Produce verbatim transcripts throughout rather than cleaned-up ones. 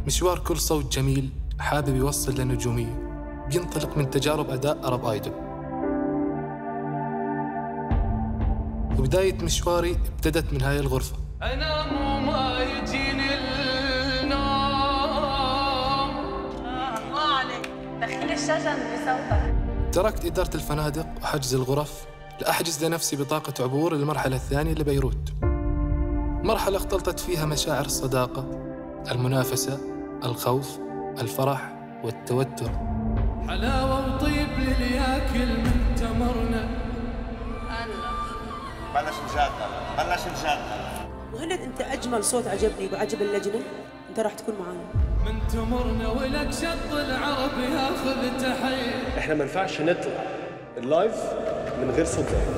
مشوار كل صوت جميل حابب يوصل لنجومية، بينطلق من تجارب أداء أرب آيدول. وبداية مشواري ابتدت من هاي الغرفة. أنا مو ما يجيني النوم. آه الله عليك، دخل الشجن بصوتك. تركت إدارة الفنادق وحجز الغرف لأحجز لنفسي بطاقة عبور للمرحلة الثانية لبيروت، مرحلة اختلطت فيها مشاعر الصداقة، المنافسة، الخوف، الفرح والتوتر. حلاوة وطيب للياكل من تمرنا. بلش نجادل بلش نجادل. مهند انت اجمل صوت عجبني وعجب اللجنه، انت راح تكون معانا. من تمرنا ولك شط العرب ياخذ تحيه. احنا ما ينفعش نطلع اللايف من غير صوت زين.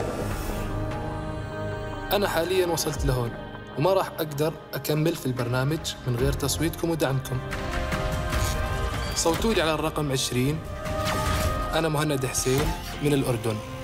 أنا حالياً وصلت لهون وما راح أقدر أكمل في البرنامج من غير تصويتكم ودعمكم. صوتوا لي على الرقم عشرين. أنا مهند حسين من الأردن.